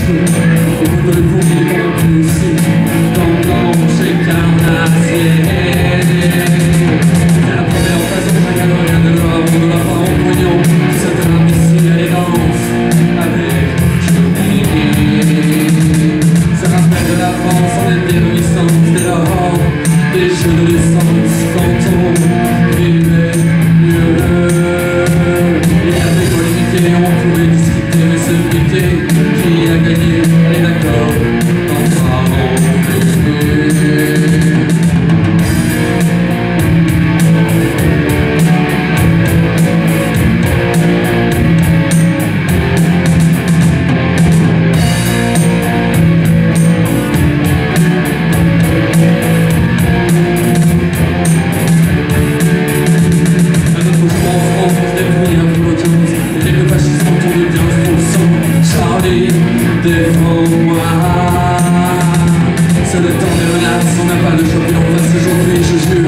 feu. Et vous le pourriez comprendre aussi. Dans chez Carnassier. C'est la première occasion que chacun ne rien de l'or. On ne va pas en pognon. Qui se trappe ici à l'élégance. Avec Johnny. Se rappelle de la France en éblouissance dès l'aurore. Des jeux de l'essence quand on vivait mieux. Il y avait quoi limité, on pouvait discuter, mais se quitter. Qui a gagné, elle est d'accord, dans sa défends-moi. C'est le temps des menaces, on n'a pas de choix, puis on passe aujourd'hui, je jure.